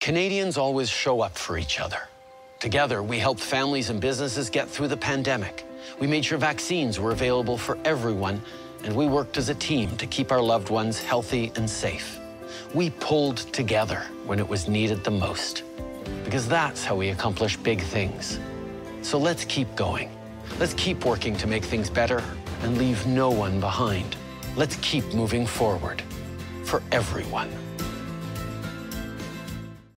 Canadians always show up for each other. Together, we helped families and businesses get through the pandemic. We made sure vaccines were available for everyone, and we worked as a team to keep our loved ones healthy and safe. We pulled together when it was needed the most, because that's how we accomplish big things. So let's keep going. Let's keep working to make things better and leave no one behind. Let's keep moving forward for everyone.